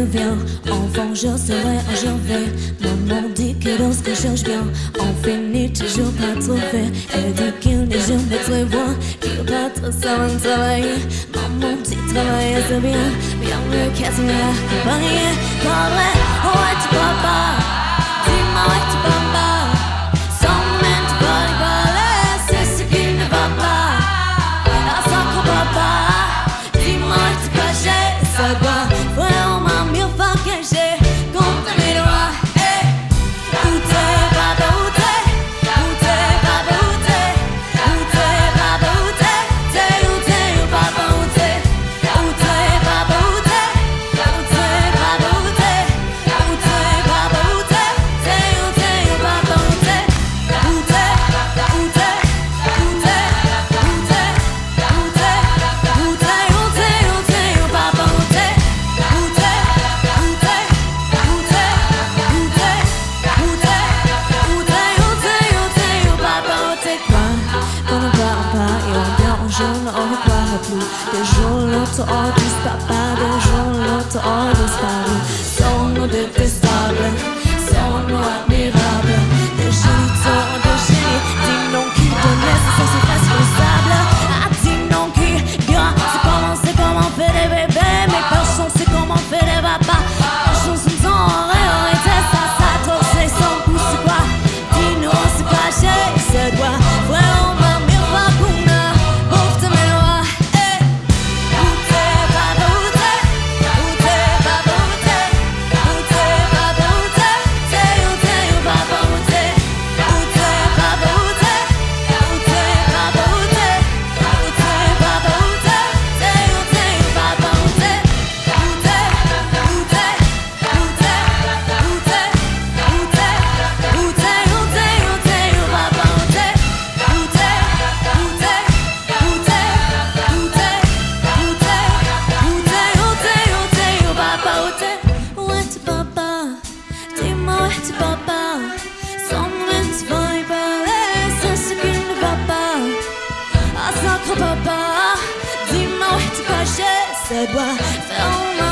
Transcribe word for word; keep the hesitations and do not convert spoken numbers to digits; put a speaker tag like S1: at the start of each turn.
S1: deviens enfant, je serai un gervais. Maman dit que lorsque cherche bien, on finit toujours par trouver. Elle dit qu'il n'est jamais très loin, qu'il pas trop savant de travailler. Maman dit travailler c'est bien, bien mieux qu'être mieux accompagné. Parle, où est ton papa? Dis-moi où est ton papa? Sans même te parler, parler, c'est ce qui ne va pas. À ça qu'on papa, dis-moi où tu cachais, ça doit vraiment mieux faire que j'ai contre mes doigts. Hey, où t'es, papa, où t'es? Où t'es, papa, où t'es? Où t'es, papa, où t'es? T'es où t'es, où papa, où t'es? Où t'es, papa, où t'es? Où t'es, papa, où t'es? Où t'es, papa, où t'es? T'es où t'es, où papa, où t'es? Où t'es, où t'es? Où t'es, où t'es? Où t'es, où t'es? Où t'es, où t'es, où t'es, où papa, où t'es? Où t'es, où t'es? Où t'es, où t'es? Où t'es, où t'es, où t'es, où t'es, où papa, où t'es? Quoi? On ne parle pas et on vient en jaune, on ne parle plus. Des jours l'autre ont disparu, papa, des jours l'autre ont disparu. Son nom détestable, son nom admirable. Des génies sont des génies, dis non qui donnait ce sens responsable. Ah, dis non qui dira, c'est comment, c'est comment on fait des bébés. Mais personne sait comment on fait des papas. Personne se sent en réalité, ça, ça, trop, c'est son coup, c'est quoi? Dis-nous, c'est caché, c'est doigt. Vraiment mieux pas qu'on a, ouvre tes mémoires. Hey, où t'es, papa, où t'es? Où t'es, papa, où t'es? Où t'es, papa, où t'es? T'es où t'es, où papa, où t'es? Où t'es, papa, où t'es? Où t'es, papa, où t'es? Où t'es, papa, où t'es? T'es où t'es, où papa, où t'es? Où t'es, où t'es? Où t'es, où t'es? Où t'es, où t'es, où t'es, où t'es, où papa, où t'es? Où t'es, où t'es? Où t'es, où t'es? Où t'es, où t'es, où t'es, où t'es, où papa, où t'es? Où est ton papa? Dis-moi où est ton papa? Sans même te voir y parler, c'est ce qui ne va pas. Ah, sacre papa, dis-moi où es-tu caché? Ça doit faire